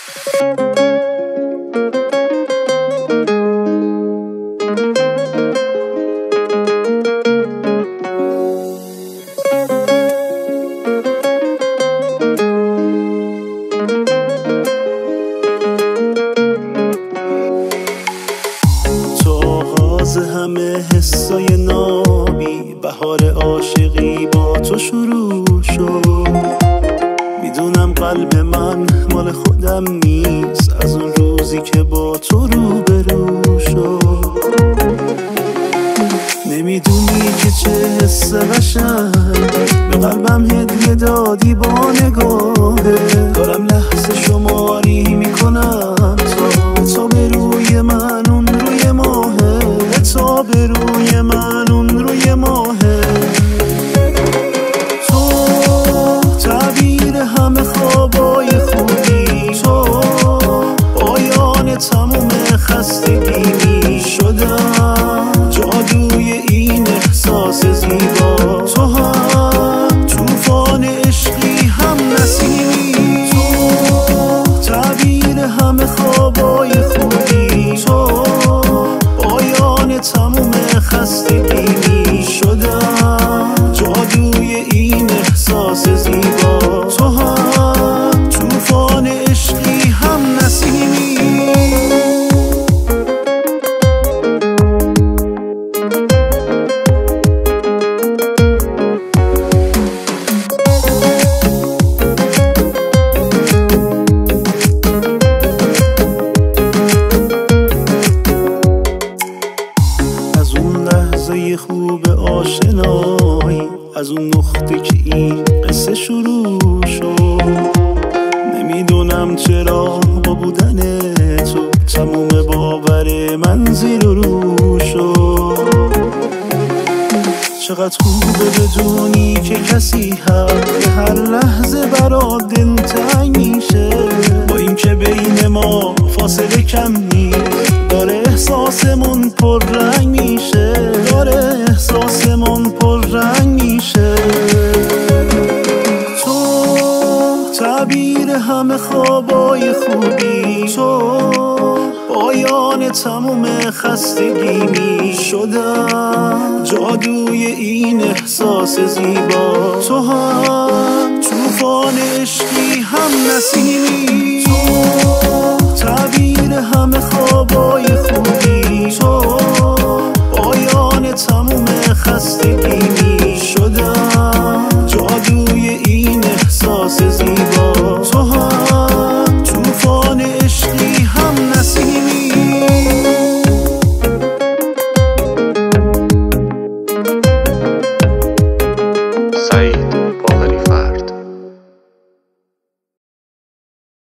همه حسای نابی بهار عاشقی با تو شروع شد. میدونم قلب من مال خودم نیست از اون روزی که با تو روبرو شد. نمیدونی که چه حس قشنگ به قلبم هدیه دادی با نگاهه. دارم لحظه شماری میکنم تا به روی من اون روی ماهه، تا به روی من اون روی ماهه. تو تعبیر همه خوابای خوبی، تو پایان تموم خستگی می شدم، جادوی این احساس زیبا. تو هم طوفان عشقی هم نسیمی، تو تعبیر همه خوابای خوبی، تو پایان تموم خستگی می شدم، جادوی این احساس زیبا. تو هم طوفان عشقی هم نسیمی. از اون لحظه خوب آشنایی، از اون نقطه که این قصه شروع شد. نمیدونم چرا با بودن تو تموم باور من زیر و رو شد. چقدر خوبه بدونی که کسی هست که هر لحظه برات دلتنگ میشه. با این که بین ما فاصله کم نیست، داره احساسمون پر رنگ میشه، داره احساسمون پر رنگ میشه. تو تعبیر همه خوابای خوبی، تو پایان تموم خستگی می شدم، جادوی این احساس زیبا. تو هم طوفان عشقی هم نسیمی.